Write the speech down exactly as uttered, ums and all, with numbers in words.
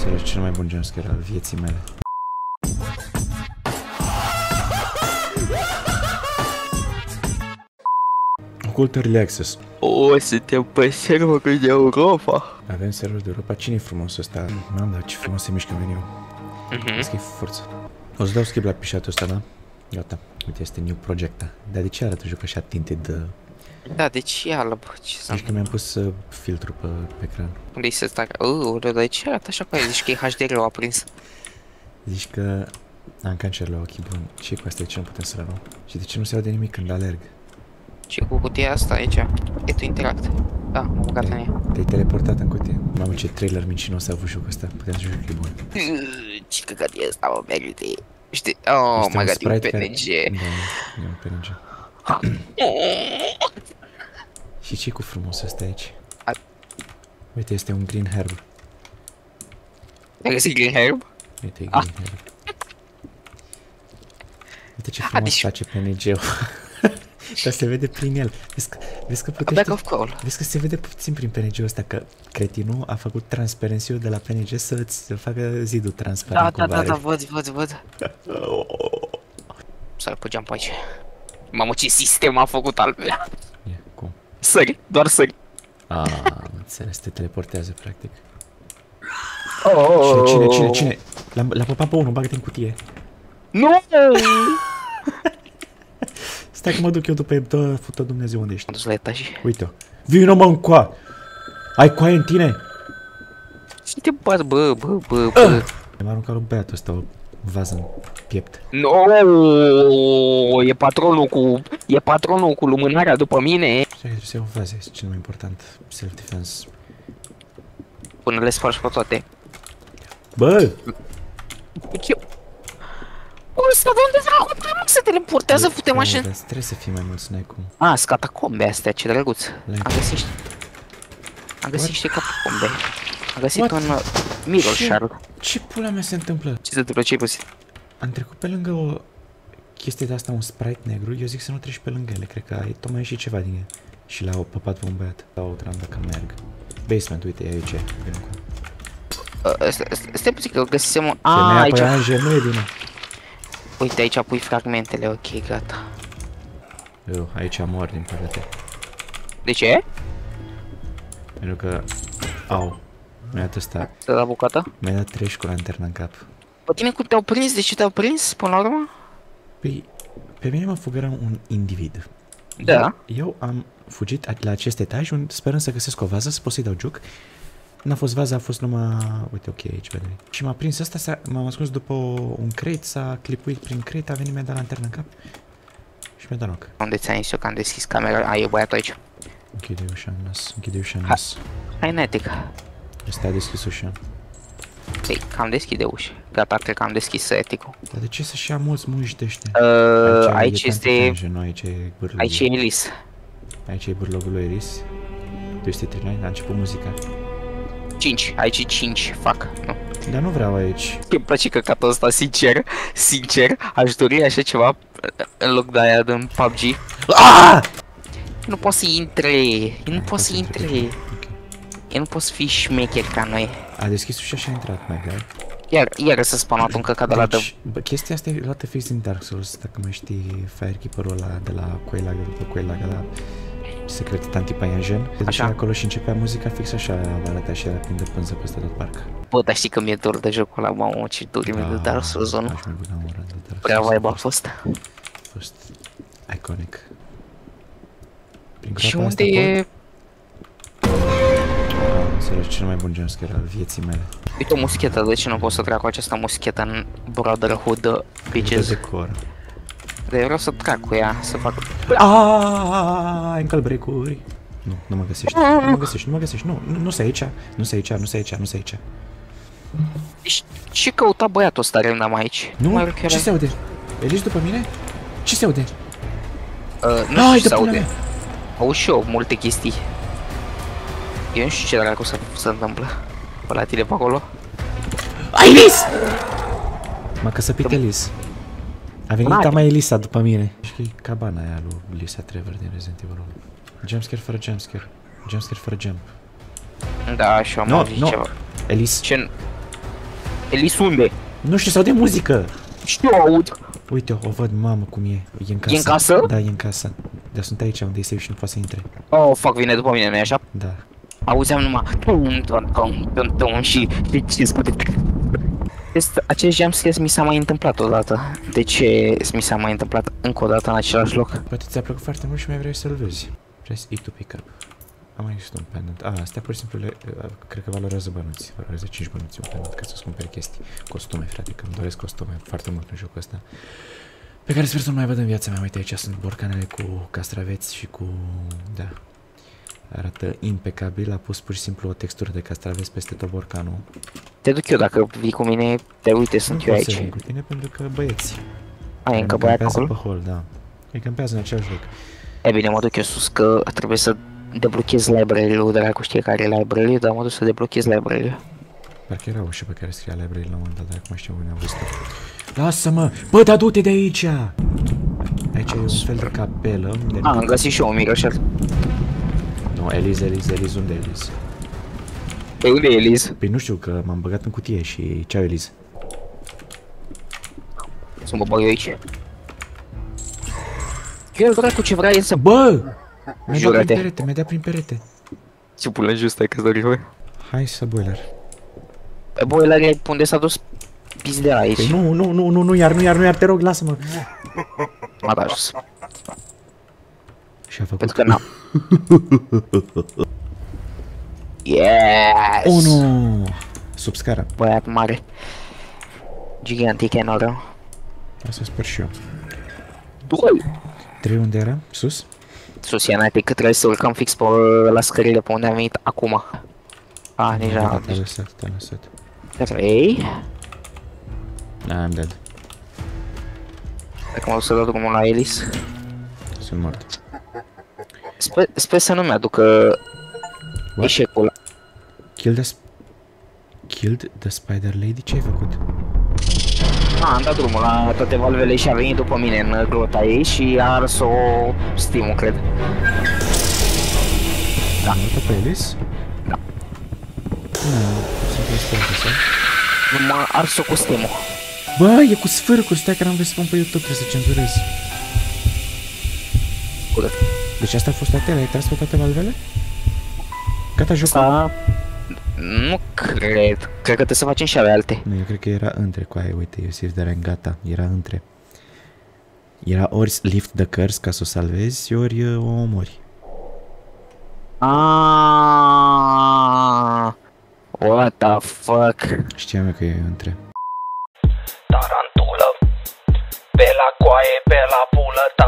înțelegi, cel mai bun jumpscare al vieții mele. Ocult Early Access. O, suntem pe serverul de Europa. Avem serverul de Europa. Cine-i frumos ăsta? Mamă, dar ce frumos se mișcă meniul. Vezi că e forță. O să dau skip la pișatul ăsta, da? Gata. Uite, este new project. Dar de ce arată jocul așa tinted? Da, de ce e alb? Ce să... Zici că mi-am pus uh, filtru pe, pe ecran. Unde-i să stac? Uuu, dar de ce arată așa cu aia? Zici că e H D R-ul aprins. Zici că am cancer la ochii buni. Ce cu asta? De ce nu putem să le luăm? Și de ce nu se aude nimic când alerg? Ce cu cutia asta aici? E tu interact. Da, m-am băgat în ea. Te-ai teleportat în cutie. Mamă, ce trailer mincinos a avut jocul ăsta. Puteam să joc, e bun. Ce căcat e ăsta, mă, merite. Știi? Oh, my god, e un P N G. Da, e un P N G. Și ce cu frumos ăsta aici? Uite, este un green herb. Ai găsit green herb? Uite, e green herb. Uite ce frumos face P N G-ul. Dar se vede prin el. Vezi că, vezi că putește... Vezi că se vede puțin prin P N G-ul ăsta, că cretinul a făcut transparency-ul de la P N G să-ți facă zidul transparent. Da, da, da, da, văd, văd, văd. Să-l pugeam pe aici. Mamă, ce sistem a făcut al meu. Ia, cum? Sări, doar sări. Aaa, am înțeles, te teleportează, practic. Cine, cine, cine, cine? L-a pupat pe unul, bagă-te în cutie. Nu! Stai că mă duc eu după el, dă, fută Dumnezeu unde ești. M-am dus la etaj. Uite-o. Vino mă încoa! Ai coaie în tine? Ce te bați, bă, bă, bă, bă. Mi-am aruncat lui băiatul ăsta o vază în piept. No, e patronul cu... E patronul cu lumânarea după mine. Știi că trebuie să iau vaze, este cel mai important. Self-defense. Până le spargi pe toate. Bă! Ce? Bă, ăsta de unde vreau? Cum se teleportează, fute mașini? Trebuie să fii mai mulți, n-ai cum. A, sunt catacombe astea, ce drăguț. Am găsit... Am găsit niște catacombe. Am găsit un mirror shard. Ce pula mea se întâmplă? Ce se întâmplă? Ce-ai pus? Am trecut pe lângă o chestie de asta, un sprite negru, eu zic să nu treci pe lângă ele, cred că ai tocmai ieșit ceva din el. Și l-au păpat pe un băiat. La o tram dacă merg. Basement, uite, e aici, vino cu. Stai puțin că găsisem un... Femeia pe Angel nu e din. Uite, aici pui fragmentele, ok, gata. Eu, aici mor din păcate. De ce? Pentru că... Au. Mi-a dat ăsta. Să da bucata? Mi-a dat trei cu lanterna în cap. Pe tine cum te-au prins? De ce te-au prins până la urmă? Păi, pe mine mă fugără un individ. Da. Eu, eu am fugit la acest etaj sperând să găsesc o vază, să pot să-i dau joc. N-a fost vaza, a fost numai... Uite, ok, aici, vede. Și m-a prins ăsta, m-am ascuns după un crate, s-a clipuit prin crate, a venit, mi-a dat lanterna în cap. Și mi-a dat knock. Unde ți-am zis eu că am deschis camera? A, e băiatul aici. Închide ușa în nas, închide ușa în nas. Hai, netic. Ăsta a deschis ușa. Păi, cam deschide uși. Gata, cred că am deschis eticul. Dar de ce să-și ia mulți muși de ăștia? Uh, aici este... Nu, aici e bârlogul. Aici e Elis. Aici e bârlogul lui Elis. două sute trei, a început muzica. cinci, aici e cinci, fac, nu. Dar nu vreau aici. Îmi place căcatul ăsta, sincer, sincer, aș dori așa ceva în loc de aia din P U B G. Aaaa! Nu poți să intre, nu poți să intre. Eu nu pot să fii șmecher ca noi. A deschis ușa și a intrat, my guy. Iar, iar s-a spawnat un căcat de la dă. Bă, chestia asta e luată fix din Dark Souls, dacă mai știi Firekeeper-ul ăla de la Quelaga, după Quelaga, la secret tanti Paianjen. Te ducea acolo și începea muzica fix așa, arăta și era plin de pânză peste tot parc. Bă, dar știi că mi-e dor de jocul ăla, mamă, ce dor mi-e de Dark Souls, nu? Prea vibe a fost. A fost iconic. Și unde e... Înțelegi, cel mai bun jumpscare al vieții mele. Uite o muschetă, de ce nu pot să trag cu această muschetă în Brotherhood Bitches? De decor. Dar eu vreau să trag cu ea, să fac... Aaaa, încăl break-uri. Nu, nu mă găsești, nu mă găsești, nu mă găsești, nu, nu se aici, nu se aici, nu se aici, nu se aici. Deci, ce căuta băiatul ăsta random aici? Nu, ce se aude? Elis după mine? Ce se aude? Nu știu ce se aude. Auzi și eu multe chestii. Eu nu știu ce dracu să se întâmplă pe la tine pe acolo. Elis! M-a căsăpit Elis. A venit tama Elisa după mine. Și e cabana aia lui Lisa Trevor din Resident Evil. Jumpscare fără jumpscare. Jumpscare fără jump. Da, și am auzit ceva. Elis. Ce... Elis unde? Nu știu, sau de muzică. Știu, aud. Uite, o văd, mamă, cum e. E în casă. E în casă? Da, e în casă. Dar sunt aici unde e safe și nu poate să intre. Oh, fuck, vine după mine, nu-i așa? Da. Auzeam numai tum, tum, tum, tum, tum și de ce spune. Acest jumpscare mi s-a mai întâmplat odată. De ce mi s-a mai întâmplat încă o dată în același loc? Poate ți-a plăcut foarte mult și mai vrei să-l vezi. Press E to pick up. Am mai găsit un pendant. Ah, astea pur și simplu le, cred că valorează bănuți. Valorează cinci bănuți un pendant ca să-ți cumperi chestii. Costume, frate, că îmi doresc costume foarte mult în jocul ăsta. Pe care sper să nu mai văd în viața mea. Uite, aici sunt borcanele cu castraveți și cu... Da. Arată impecabil, a pus pur și simplu o textură de castraveți peste tot borcanul. Te duc eu dacă vii cu mine, te uite, sunt eu aici. Nu pot să vin cu tine pentru că băieți. Ai încă băiat acolo? Pe hol, da. Îi campează în același loc. E bine, mă duc eu sus că trebuie să deblochez library-ul, dracu știe care e library, dar mă duc să deblochez library-ul. Parcă era ușa pe care scria library la un moment dat, dar acum știu unde am văzut. Lasă-mă! Bă, dar du-te de aici! Aici e un fel de capelă. Ah, am găsit și eu un miroșel. Nu, Eliz, Eliz, Eliz, unde e Eliz? Păi unde e Eliz? Păi nu știu, că m-am băgat în cutie și ce-au Eliz? Să mă bag eu aici. Eu dracu ce vrea el să... Bă! Mi-a dat Jură-te. prin perete, mi-a dat prin perete. Ce pula jos, stai că-ți dori voi. Hai să boiler. Pe boiler e unde s-a dus pizdea aici. Păi nu, nu, nu, nu, nu iar, nu iar, nu iar, te rog, lasă-mă. M-a dat jos. Și a făcut... Pentru că n-am. Yes! unu! Sub scara. Băiat mare. Gigantic enorm. Asta sper și eu. Doi! trei unde era? Sus? Sus, e înainte că trebuie să urcăm fix pe la scările pe unde am venit acum. Ah, deja... Te-a lăsat, te-a lăsat. trei. I'm dead. Dacă mă duc să dau drumul la Elis. Sunt mort. Sper, sper să nu mi-aducă eșecul ăla. Kill the... Killed the spider lady? Ce ai făcut? Ah, am dat drumul la toate valvele și a venit după mine în grota ei și a ars-o Steam-ul, cred. Da. Am luat pe Elis? Da. Nu, sunt răspunde, sau? Nu m-a ars-o cu Steam-ul. Bă, e cu sfârcuri, stai că n-am văzut să pun pe YouTube, trebuie să cenzurez. Curăt. Deci astea au fost toate, le-ai tras pe toate valvele? Gata jocul? Da. Nu cred. Cred că trebuie să facem și ale alte. Nu, eu cred că era între cu aia, uite, eu save de rank, gata, era între. Era ori lift the curse ca să o salvezi, ori uh, o omori. Aaaa. What the fuck? Știam eu că e între. Tarantulă, pe la coaie, pe la pulă,